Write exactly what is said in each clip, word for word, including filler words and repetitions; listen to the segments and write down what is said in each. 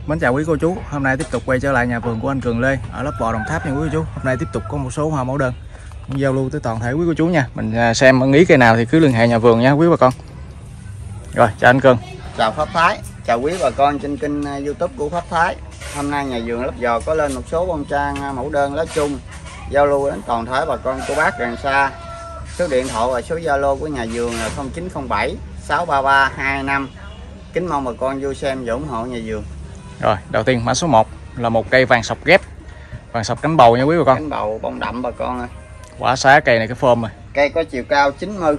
Mến chào quý cô chú, hôm nay tiếp tục quay trở lại nhà vườn của anh Cường Lê ở Lấp Vò, Đồng Tháp nha quý cô chú. Hôm nay tiếp tục có một số hoa mẫu đơn giao lưu tới toàn thể quý cô chú nha. Mình xem ưng ý cây nào thì cứ liên hệ nhà vườn nha quý bà con. Rồi, chào anh Cường. Chào Pháp Thái, chào quý bà con trên kênh YouTube của Pháp Thái. Hôm nay nhà vườn Lấp Vò có lên một số bông trang mẫu đơn lá chung giao lưu đến toàn thể bà con cô bác gần xa. Số điện thoại và số Zalo của nhà vườn là không chín không bảy sáu ba ba hai năm. Kính mong bà con vô xem và ủng hộ nhà vườn. Rồi, đầu tiên mã số một là một cây vàng sọc ghép, vàng sọc cánh bầu nha quý bà con. Cánh bầu bông đậm bà con ơi. Quả xá cây này cái phơm rồi. Cây có chiều cao chín mươi.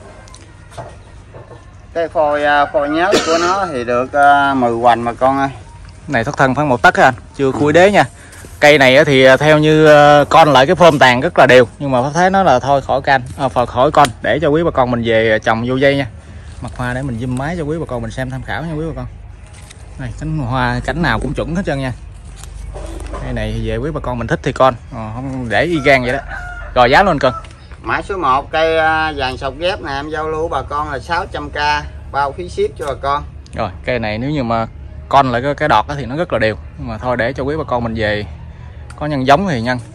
Cái phôi phôi nhớ của nó thì được mười hoành bà con ơi. Này thoát thân khoảng một tấc anh, chưa khui đế nha. Cây này thì theo như con lại cái phơm tàn rất là đều, nhưng mà Pháp thấy nó là thôi khỏi can, à, khỏi con để cho quý bà con mình về trồng vô dây nha. Mặt hoa để mình zoom máy cho quý bà con mình xem tham khảo nha quý bà con. Này, cánh hoa cánh nào cũng chuẩn hết trơn nha. Cây này thì về quý bà con mình thích thì con, à, không để y gan vậy đó. Rồi giá luôn Cưng. Mã số một cây vàng sọc ghép này em giao lưu bà con là sáu trăm k bao phí ship cho bà con. Rồi cây này nếu như mà con lại cái, cái đọt thì nó rất là đều, nhưng mà thôi để cho quý bà con mình về có nhân giống thì nhân.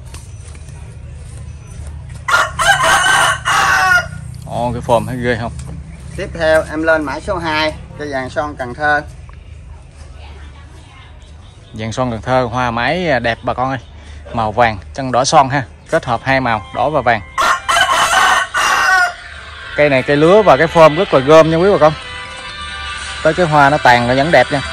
Ồ, cái phồm thấy ghê không. Tiếp theo em lên mã số hai cây vàng son Cần Thơ. Vàng son Cần Thơ hoa mái đẹp bà con ơi, màu vàng chân đỏ son ha, kết hợp hai màu đỏ và vàng. Cây này cây lứa và cái phơm rất là gom nha quý bà con. Tới cái hoa nó tàn nó vẫn đẹp nha,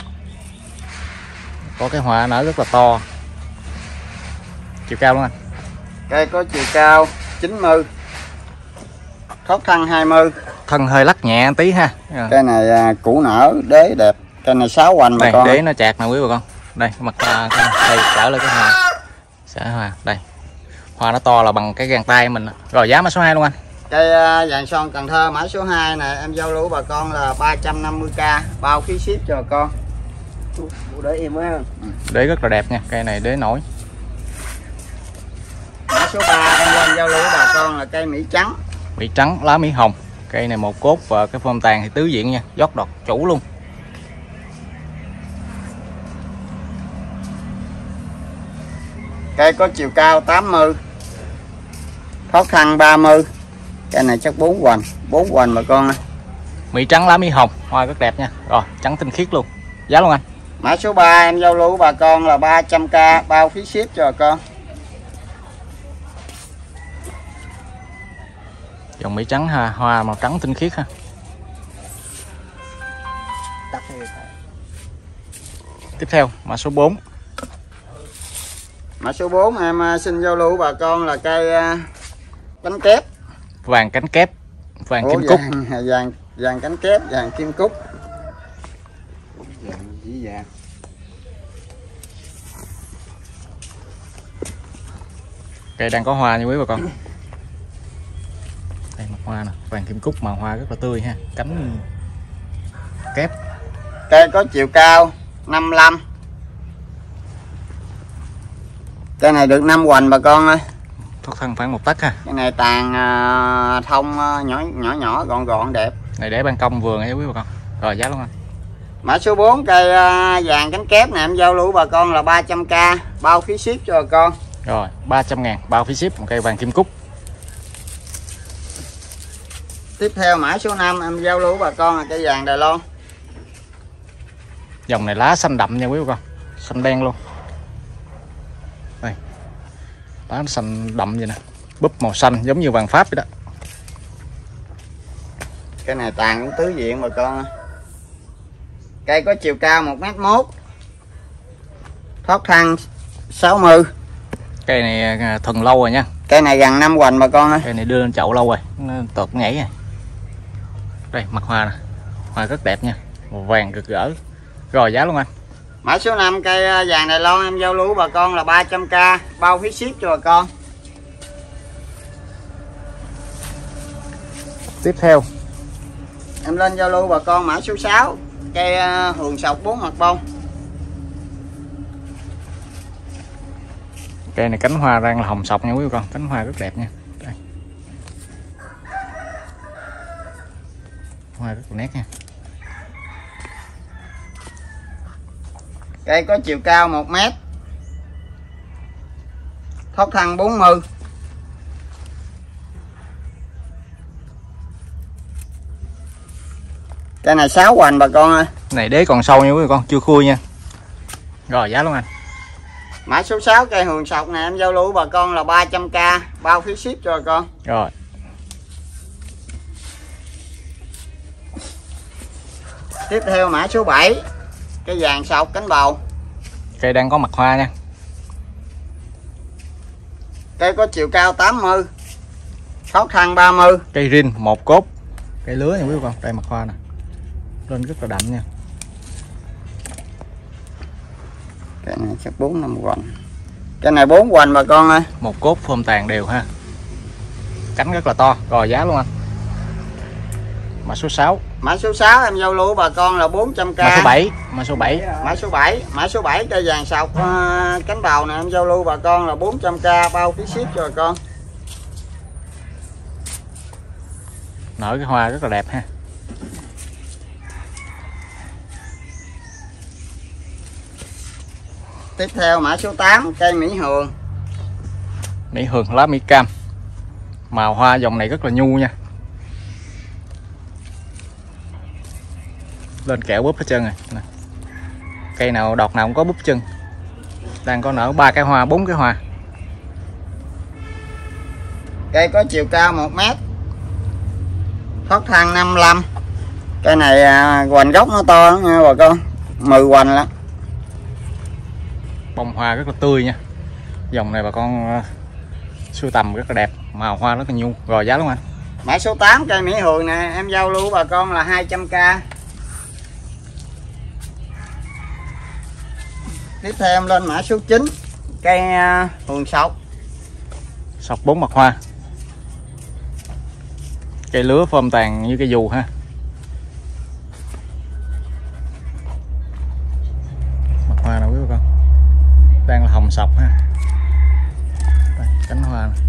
có cái hoa nở rất là to. Chiều cao luôn anh. Cây có chiều cao chín mươi, thoát thân hai mươi, thân hơi lắc nhẹ tí ha. Cây này củ nở đế đẹp. Cây này sáu hoành bà đây, con. Đế nó chạc nè quý bà con. Đây mặt đây trở lại cái hoa. Xả hoa đây. Hoa nó to là bằng cái gang tay mình. Rồi giá mã số hai luôn anh. Cây vàng son Cần Thơ mã số hai này em giao lưu bà con là ba trăm năm mươi k bao phí ship cho bà con. Đế em quá. Đế rất là đẹp nha, cây này đế nổi. Mã số ba em lên giao lưu bà con là cây Mỹ trắng. Mỹ trắng lá Mỹ hồng. Cây này một cốt và cái phơm tàn thì tứ diện nha, dốc đọt chủ luôn. Cây có chiều cao tám mươi, thoát thân ba mươi. Cây này chắc bốn hoành, bốn hoành bà con ơi. Mỹ trắng lá Mỹ hồng, hoa rất đẹp nha. Rồi, trắng tinh khiết luôn. Giá luôn anh. Mã số ba em giao lưu bà con là ba trăm k bao phí ship cho bà con. Dòng Mỹ trắng ha, hoa màu trắng tinh khiết ha. Tiếp theo mã số bốn. Mã số bốn em xin giao lưu bà con là cây cánh kép. Vàng cánh kép, vàng Ủa, kim cúc. Vàng, vàng, vàng cánh kép, vàng kim cúc. Vàng chỉ vàng. Cây đang có hoa nha quý bà con. Đây mặt hoa nè, vàng kim cúc màu hoa rất là tươi ha, cánh kép. Cây có chiều cao năm mươi lăm. Cây này được năm hoành bà con ơi. Thoát thân khoảng một tấc ha. Cái này tàn uh, thông uh, nhỏ nhỏ nhỏ gọn gọn đẹp. Này để ban công vườn ấy quý bà con. Rồi giá luôn anh. Mã số bốn cây uh, vàng cánh kép này em giao lưu bà con là ba trăm k bao phí ship cho bà con. Rồi ba trăm ngàn bao phí ship một cây vàng kim cúc. Tiếp theo mã số năm em giao lưu bà con là cây vàng Đài Loan. Dòng này lá xanh đậm nha quý bà con, xanh đen luôn. Đây, lá xanh đậm vậy nè, búp màu xanh giống như vàng Pháp vậy đó. Cái này tàn cũng tứ diện bà con. Cây có chiều cao một mét mốt, thoát thân sáu mươi. Cây này thuần lâu rồi nha. Cây này gần năm hoành bà con ơi. Cây này đưa lên chậu lâu rồi, nó tột nhảy rồi. Đây mặt hoa nè, hoa rất đẹp nha, màu vàng rực rỡ. Rồi giá luôn anh. Mã số năm cây vàng Đài Loan em giao lưu bà con là ba trăm k bao phí ship cho bà con. Tiếp theo em lên giao lưu bà con mã số sáu cây hường sọc bốn mặt bông. Cây này cánh hoa đang là hồng sọc nha quý bà con, cánh hoa rất đẹp nha. Đây. Hoa rất là nét nha. Cây có chiều cao một mét, thoát thân bốn mươi. Cây này sáu hoành bà con ơi. Này đế còn sâu nha quý bà con, chưa khui nha. Rồi giá luôn anh. Mã số sáu cây hường sọc này em giao lưu bà con là ba trăm k, bao phí ship cho bà con. Rồi. Tiếp theo mã số bảy, cây vàng sọc cánh bầu. Cây đang có mặt hoa nha. Cây có chiều cao tám mươi, thoát thân ba mươi. Cây rin một cốt, cây lứa nha quý bà con. Đây mặt hoa nè, lên rất là đậm nha. Cái này chắc bốn năm hoành. Cái này bốn hoành bà con ơi. Một cốt phơm tàn đều ha. Cánh rất là to. Rồi giá luôn anh. Mã số sáu. Mã số sáu em giao lưu bà con là bốn trăm k. Mã số bảy, mã số bảy. Mã số bảy, mã số bảy cây vàng sọc uh, cánh bầu này em giao lưu bà con là bốn trăm k, bao phí ship cho bà con. Nở cái hoa rất là đẹp ha. Tiếp theo mã số tám cây mỹ hường. Mỹ hường lá mỹ cam. Màu hoa dòng này rất là nhu nha. Lên kẹo búp hết trơn rồi nè. Cây nào đọt nào cũng có búp chân. Đang có nở ba cái hoa, bốn cái hoa. Cây có chiều cao một mét, thoát thân năm mươi lăm. Cây này à, hoành gốc nó to nha bà con, mười hoành lắm. Bông hoa rất là tươi nha. Dòng này bà con uh, sưu tầm rất là đẹp, màu hoa rất là nhu. Rồi giá luôn anh. Mã số tám cây mỹ hường nè em giao lưu bà con là hai trăm k. Tiếp theo em lên mã số chín cây uh, hường sọc. Sọc bốn mặt hoa. Cây lứa phơm tàn như cây dù ha. Mặt hoa nào quý bà con. Đang là hồng sọc ha. Đây, cánh hoa này.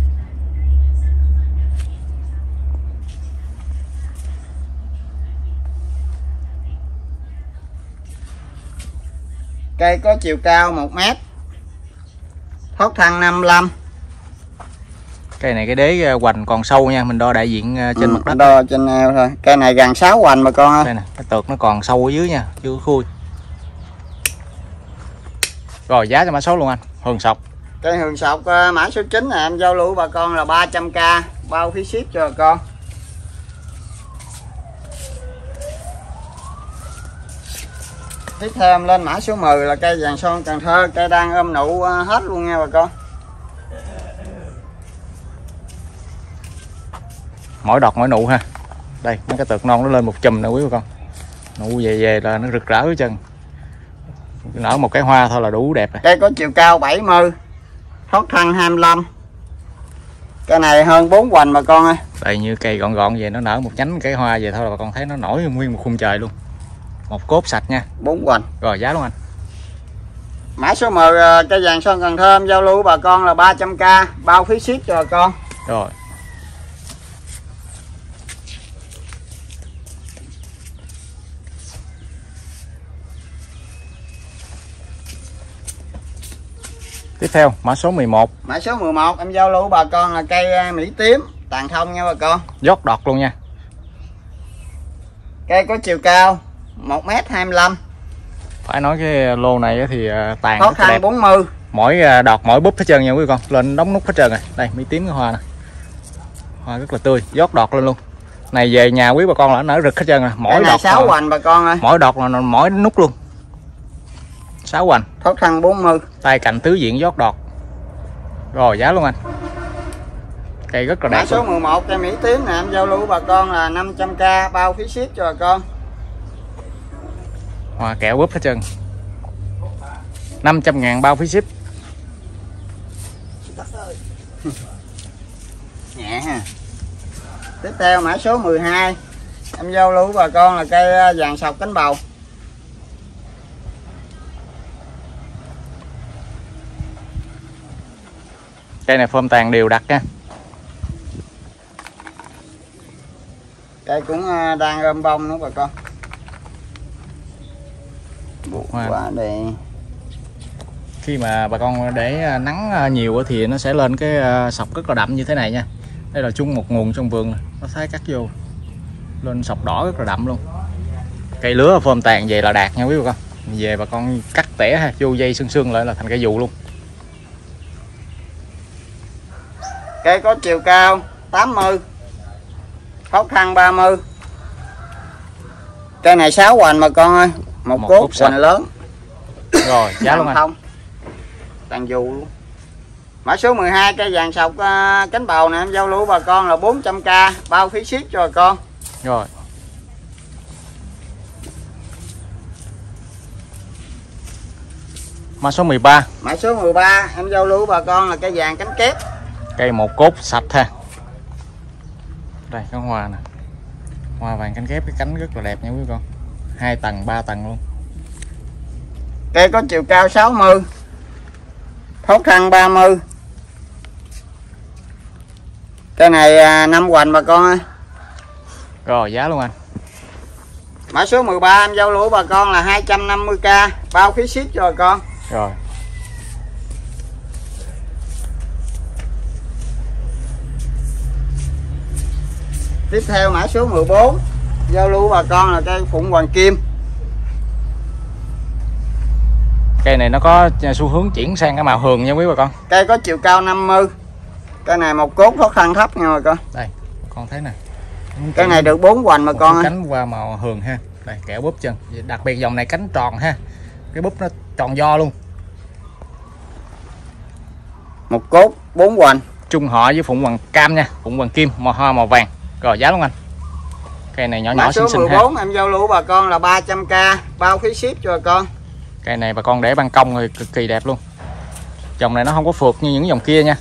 Cây có chiều cao một mét, thoát thân năm mươi lăm. Cây này cái đế hoành còn sâu nha, mình đo đại diện trên ừ, mặt đất. Đo trên eo thôi. Cây này gần sáu hoành bà con ơi. Đây nè, cái tược nó còn sâu ở dưới nha, chưa có khui. Rồi giá cho mã số luôn anh, hường sọc. Cây hường sọc mã số chín này em giao lưu bà con là ba trăm k, bao phí ship cho bà con. Tiếp theo em lên mã số mười là cây vàng son Cần Thơ, cây đang ôm nụ hết luôn nha bà con. Mỗi đọt mỗi nụ ha. Đây, mấy cái tược non nó lên một chùm nè quý bà con. Nụ về về là nó rực rỡ hết chân. Nở một cái hoa thôi là đủ đẹp rồi. Cây có chiều cao bảy mươi, thoát thân hai mươi lăm. Cây này hơn bốn hoành bà con ơi. Đây như cây gọn gọn về nó nở một nhánh cái hoa về thôi là bà con thấy nó nổi nguyên một khung trời luôn. Một cốt sạch nha. bốn hoành. Rồi giá luôn anh. Mã số mười cây vàng son Cần Thơ em giao lưu bà con là ba trăm k, bao phí ship cho bà con. Rồi. Tiếp theo mã số mười một. Mã số mười một em giao lưu bà con là cây mỹ tím tàn thông nha bà con. Dót đọt luôn nha. Cây có chiều cao một mét hai mươi lăm. Phải nói cái lô này thì tàn thoát thân bốn mươi. Mỗi đọt mỗi búp hết trơn nha quý con. Lên đóng nút hết trơn rồi. Đây mỹ tím cái hoa nè. Hoa rất là tươi, dót đọt lên luôn. Này về nhà quý bà con là nở rực hết trơn rồi. Mỗi đọt sáu hoành bà con ơi. Mỗi đọt là mỗi nút luôn. sáu hoành. Thoát thân bốn mươi. Tay cạnh tứ diện dót đọt. Rồi giá luôn anh. Cây rất là đẹp. Mã số mười một cây mỹ tím nè em giao lưu bà con là năm trăm k, bao phí ship cho bà con. Hoa kẹo búp hết trơn. năm trăm ngàn bao phí ship. Nhẹ ha. Tiếp theo mã số mười hai em giao lưu bà con là cây vàng sọc cánh bầu. Cây này phơm tàn đều đặn nha. Cây cũng đang ôm bông nữa bà con. Bụi quá đẹp. Khi mà bà con để nắng nhiều thì nó sẽ lên cái sọc rất là đậm như thế này nha. Đây là chung một nguồn trong vườn, nó thái cắt vô lên sọc đỏ rất là đậm luôn. Cây lứa phơm tàn về là đạt nha quý bà con. Về bà con cắt tỉa ha, vô dây xương xương lại là thành cây dù luôn. Cây có chiều cao tám mươi, thóc thăng ba mươi. Cây này sáu hoành mà con ơi, một, một cốt hoành lớn. Rồi, giá luôn anh. Tàn dù luôn. Mã số mười hai cây vàng sọc uh, cánh bầu nè, em giao lưu bà con là bốn trăm k, bao phí ship cho bà con. Rồi. Mã số mười ba. Mã số mười ba em giao lưu bà con là cây vàng cánh kép. Cây một cốt sạch ha. Đây có hoa nè. Hoa vàng cánh kép, cái cánh rất là đẹp nha quý con. Hai tầng, ba tầng luôn. Cây có chiều cao sáu mươi, thóc thăng ba mươi. Cây này à, năm hoành bà con ơi. Rồi giá luôn anh. Mã số mười ba em giao lưu bà con là hai trăm năm mươi k, bao phí ship cho bà con. Rồi. Tiếp theo mã số mười bốn giao lưu bà con là cây phụng hoàng kim. Cây này nó có xu hướng chuyển sang cái màu hường nha quý bà con. Cây có chiều cao năm mươi. Cây này một cốt khó khăn thấp nha bà con. Đây, con thấy nè. Cây này được bốn hoành mà con ơi. Cánh qua màu hường ha. Đây, kẻ búp chân. Đặc biệt dòng này cánh tròn ha. Cái búp nó tròn do luôn. Một cốt bốn hoành. Trung họ với phụng hoàng cam nha, phụng hoàng kim, màu hoa màu vàng. Rồi giá luôn anh. Cây này nhỏ nhỏ xinh xinh ha. Mã số mười bốn em giao lưu bà con là ba trăm k, bao phí ship cho bà con. Cây này bà con để ban công thì cực kỳ đẹp luôn. Dòng này nó không có phượt như những dòng kia nha.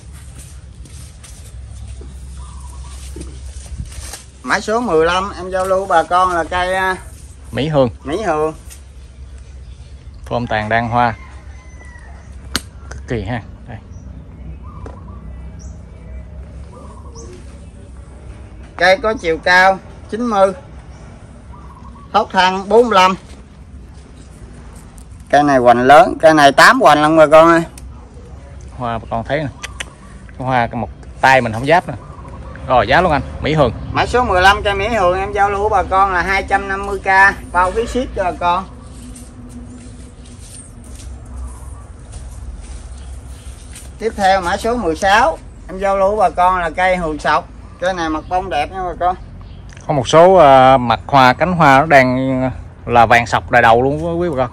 Mã số mười lăm em giao lưu bà con là cây Mỹ Hương. Mỹ Hương. Phơm tàn đan hoa. Cực kỳ ha. Đây. Cây có chiều cao chín mươi, thóc thăng bốn mươi lăm. Cây này hoành lớn, cây này tám hoành lần bà con ơi. Hoa bà con thấy nè. Cái hoa cái một tay mình không giáp nè. Rồi giá luôn anh, Mỹ Hương. Mã số mười lăm cây Mỹ Hương em giao lưu bà con là hai trăm năm mươi k, bao phí ship cho bà con. Tiếp theo mã số mười sáu em giao lưu bà con là cây hường sọc. Cây này mặt bông đẹp nha bà con. Có một số uh, mặt hoa, cánh hoa nó đang là vàng sọc đại đầu luôn với quý bà con.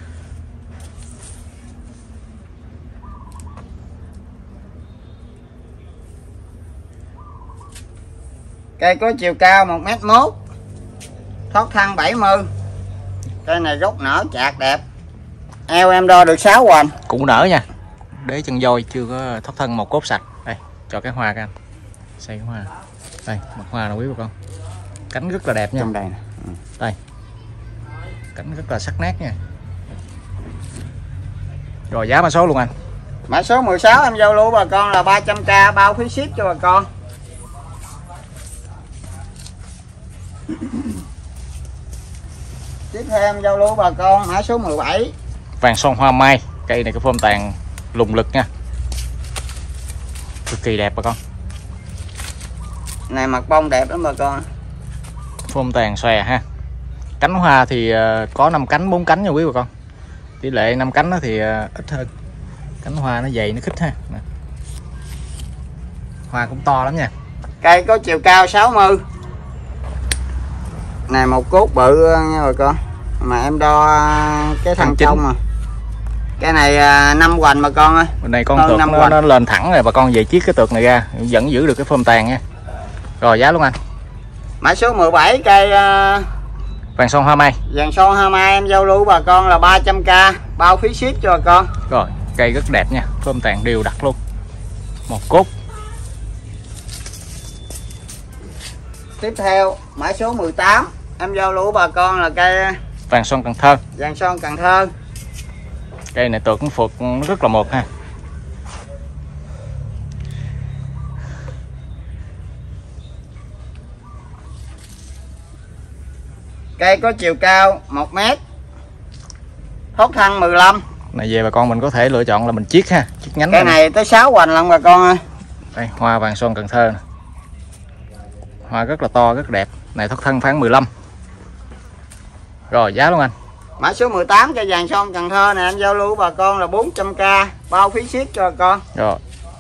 Cây có chiều cao một mét mốt, thóc thăng bảy mươi. Cây này gốc nở chạc đẹp. Eo em đo được sáu hoành. Cụ nở nha. Đế chân voi chưa có thoát thân một cốt sạch. Đây, cho cái hoa các anh. Xây cái hoa. Đây, mặt hoa nào quý bà con. Cánh rất là đẹp nha. Trong đây nè. Ừ. Đây. Cánh rất là sắc nét nha. Rồi giá mã số luôn anh. Mã số mười sáu em giao lưu bà con là ba trăm k, bao phí ship cho bà con. Tiếp theo em giao lưu bà con mã số mười bảy. Vàng son hoa mai. Cây này cái phơm tàn lùng lực nha. Cực kỳ đẹp bà con. Này mặt bông đẹp lắm bà con. Phơm tàn xòe ha. Cánh hoa thì có năm cánh, bốn cánh nha quý bà con. Tỷ lệ năm cánh đó thì ít hơn. Cánh hoa nó dày nó khít ha. Nè. Hoa cũng to lắm nha. Cây có chiều cao sáu mươi. Này một cốt bự nha bà con. Mà em đo cái thằng trong mà. Cái này năm hoành bà con ơi. Bên này con tược nó, nó lên thẳng rồi bà con về chiết cái tược này ra vẫn giữ được cái phơm tàn nha. Rồi giá luôn anh. Mã số mười bảy cây uh... vàng son hoa mai. Vàng son hoa mai em giao lưu bà con là ba trăm k, bao phí ship cho bà con. Rồi cây rất đẹp nha, phơm tàn đều đặn luôn. Một cốt. Tiếp theo mã số mười tám em giao lưu bà con là cây vàng son Cần Thơ. Vàng son Cần Thơ. Cây này tược cũng phượt nó rất là mượt ha. Cây có chiều cao một mét, thóc thăng mười lăm. Này về bà con mình có thể lựa chọn là mình chiết ha, chiết nhánh. Cái này, này tới sáu hoành lận bà con ơi. Đây, hoa vàng son Cần Thơ nè. Hoa rất là to, rất đẹp. Này thoát thân tháng mười lăm. Rồi giá luôn anh. Mã số mười tám cây vàng son Cần Thơ nè, em giao lưu bà con là bốn trăm k, bao phí ship cho bà con. Rồi.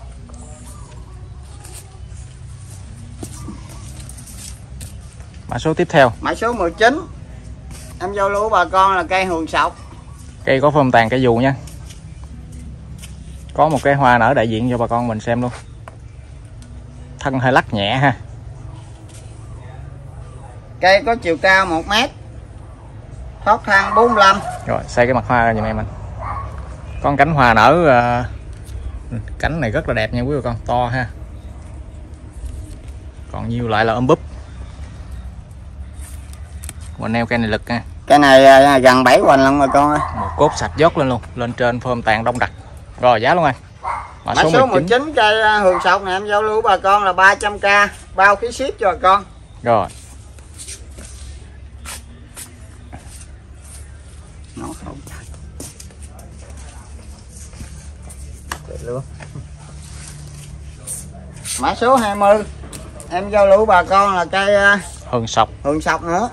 Mã số tiếp theo. Mã số mười chín. Em giao lưu bà con là cây hường sọc. Cây có phơm tàn cây dù nha. Có một cái hoa nở đại diện cho bà con mình xem luôn. Thân hơi lắc nhẹ ha. Cây có chiều cao một mét, thoát thang bốn mươi lăm. Rồi xây cái mặt hoa ra giùm em anh. Con cánh hoa nở uh, cánh này rất là đẹp nha quý bà con, to ha. Còn nhiều lại là ôm búp. Mình neo cây này lực nha. Cây này gần bảy hoành lận bà con ơi. Một cốt sạch dốt lên luôn, lên trên phơm tàn đông đặc. Rồi giá luôn anh. Mã, Mã số, số mười chín cây hường sọc này em giao lưu bà con là ba trăm k, bao phí ship cho bà con. Rồi. Nó không luôn. Mã số hai mươi em giao lưu bà con là cây hường sọc. Hường sọc nữa.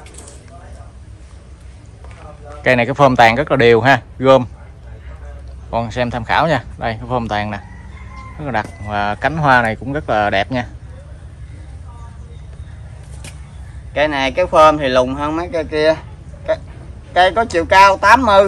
Cây này cái phơm tàn rất là đều ha, gom. Con xem tham khảo nha. Đây cái phơm tàn nè, rất là đặc, và cánh hoa này cũng rất là đẹp nha. Cây này cái phơm thì lùng hơn mấy cây kia. Cây, cây có chiều cao tám mươi,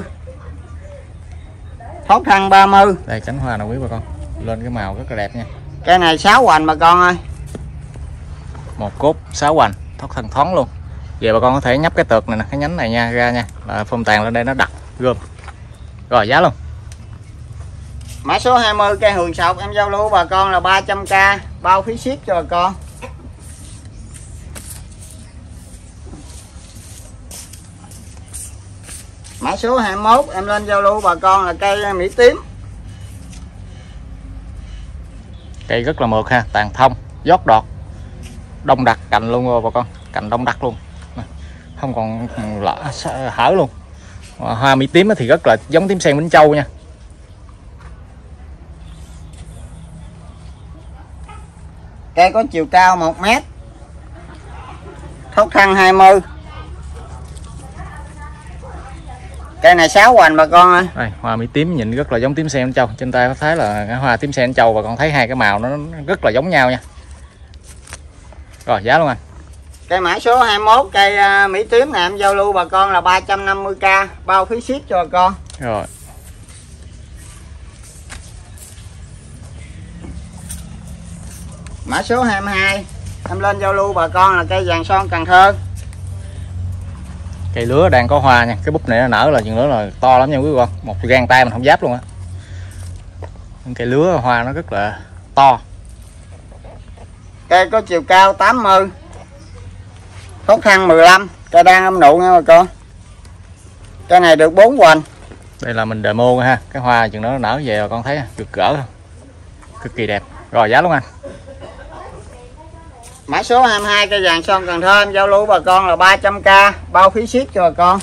thoát thân ba mươi. Đây cánh hoa nào quý bà con, lên cái màu rất là đẹp nha. Cây này sáu hoành bà con ơi. Một cốt sáu hoành, thoát thân thoáng luôn. Về bà con có thể nhấp cái tược này nè, cái nhánh này nha ra nha, là phơm tàn lên đây nó đặc gom. Rồi giá luôn. Mã số hai mươi cây hường sọc em giao lưu bà con là ba trăm k, bao phí ship cho bà con. Mã số hai mươi mốt em lên giao lưu bà con là cây mỹ tím. Cây rất là mượt ha, tàn thông, giót đọt, đông đặc cành luôn rồi bà con, cành đông đặc luôn, không còn lỡ hở luôn. Hoa mỹ tím thì rất là giống tím sen Vĩnh Châu nha. Cây có chiều cao một mét, thoát thân hai mươi. Cây này sáu hoành bà con ơi. Đây, hoa mỹ tím nhìn rất là giống tím sen Vĩnh Châu. Trên tay có thấy là cái hoa tím sen Vĩnh Châu, và còn thấy hai cái màu nó rất là giống nhau nha. Rồi giá luôn anh. Cây mã số hai mươi mốt cây mỹ tím này em giao lưu bà con là ba trăm năm mươi k, bao phí ship cho bà con. Rồi. Mã số hai mươi hai em lên giao lưu bà con là cây vàng son Cần Thơ. Cây lứa đang có hoa nha, cái búp này nó nở là chừng nữa là to lắm nha quý con, một gang tay mình không giáp luôn á. Cây lứa hoa nó rất là to. Cây có chiều cao tám mươi, thoát thân mười lăm, cây đang âm nụ nha bà con. Cây này được bốn hoành. Đây là mình demo ha, cái hoa chừng đó nó nở về con thấy cực cỡ, cực kỳ đẹp. Rồi giá luôn anh. Mã số hai mươi hai cây vàng son Cần Thơ em giao lưu bà con là ba trăm k, bao phí ship cho bà con.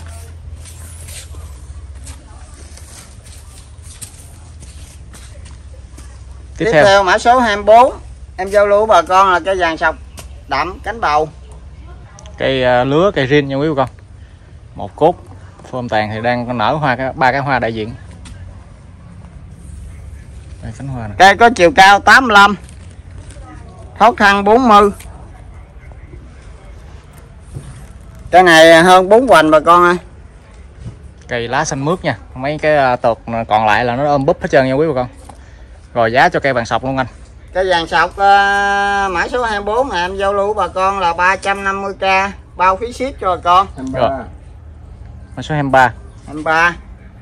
Tiếp, Tiếp theo. theo mã số hai mươi bốn em giao lưu bà con là cây vàng sọc đậm cánh bầu. Cây uh, lứa cây rin nha quý bà con. Một cốt phơm tàn thì đang nở hoa cái ba cái hoa đại diện. Đây cánh hoa này. Cây có chiều cao tám mươi lăm, thoát thân bốn mươi. Cây này hơn bốn hoành bà con ơi. Cây lá xanh mướt nha, mấy cái tược còn lại là nó ôm búp hết trơn nha quý bà con. Rồi giá cho cây vàng sọc luôn anh. Cây vàng sọc uh, mã số hai mươi bốn này em giao lưu bà con là ba trăm năm mươi k, bao phí ship cho bà con. Rồi. Mã số hai mươi ba. hai mươi ba.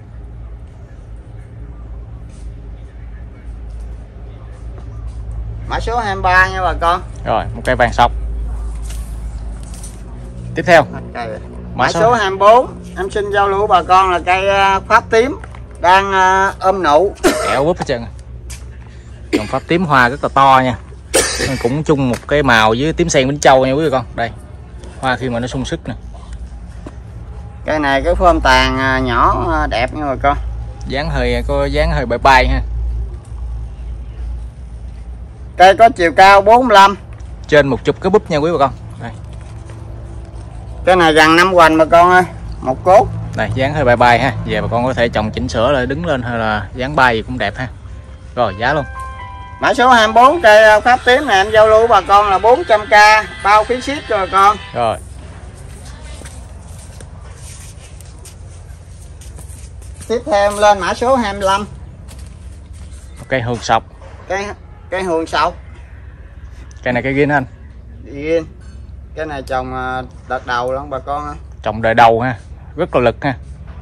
Mã số hai mươi ba nha bà con. Rồi, một cây vàng sọc. Tiếp theo. Mã, Mã số... số hai mươi bốn em xin giao lưu bà con là cây pháp tím đang uh, ôm nụ. Kẹo búp hết trơn. Còn pháp tím hoa rất là to nha. Cũng chung một cái màu với tím sen Vĩnh Châu nha quý vị con. Đây. Hoa khi mà nó sung sức nè. Cây này cái phơm tàn nhỏ đẹp nha bà con. dáng hơi có dáng hơi bay bay ha. Cây có chiều cao bốn mươi lăm, Trên một chục cái búp nha quý bà con. Đây. Cái này gần năm hoành bà con ơi, một cốt. Đây, dáng hơi bay bay ha. Về bà con có thể trồng chỉnh sửa lại đứng lên hay là dáng bay gì cũng đẹp ha. Rồi giá luôn. Mã số hai mươi bốn cây pháp tím này em giao lưu bà con là bốn trăm k, bao phí ship cho bà con. Rồi. Tiếp theo em lên mã số hai mươi lăm. Cây hương sọc. Cây cây hương sọc. Cây này cây ghiên anh. Ghiên. Cái này trồng đợt đầu lắm bà con ơi. Trồng đời đầu ha, rất là lực ha.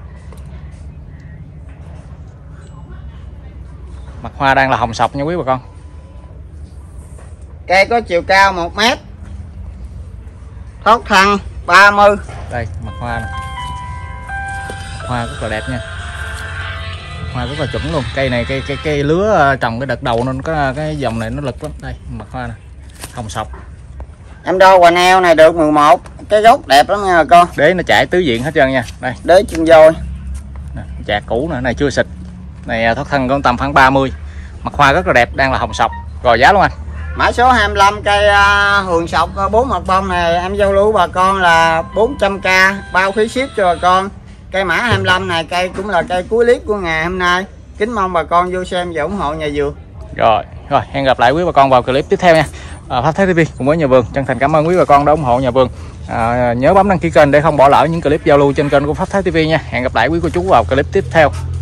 Mặt hoa đang là hồng sọc nha quý bà con. Cây có chiều cao một mét, thoát thân ba mươi. Đây mặt hoa này. Mặt hoa rất là đẹp nha, mặt hoa rất là chuẩn luôn. Cây này cây cây cây lứa trồng cái đợt đầu nên có cái dòng này nó lực lắm. Đây mặt hoa này hồng sọc. Em đo hoành eo này được mười một, cái gốc đẹp lắm nha bà con. Đế nó chạy tứ diện hết trơn nha. Đây Đế chân voi. chạc cũ nữa, này chưa xịt. Này thoát thân con tầm khoảng ba mươi. Mặt hoa rất là đẹp, đang là hồng sọc. Rồi giá luôn anh. Mã số hai mươi lăm cây uh, hường sọc bốn mặt bông này em giao lưu bà con là bốn trăm k, bao phí ship cho bà con. Cây mã hai mươi lăm này cây cũng là cây cuối clip của ngày hôm nay. Kính mong bà con vô xem và ủng hộ nhà vườn. Rồi, rồi hẹn gặp lại quý bà con vào clip tiếp theo nha. À, Pháp Thái ti vi cùng với nhà vườn chân thành cảm ơn quý bà con đã ủng hộ nhà vườn. À, nhớ bấm đăng ký kênh để không bỏ lỡ những clip giao lưu trên kênh của Pháp Thái ti vi nha. Hẹn gặp lại quý cô chú vào clip tiếp theo.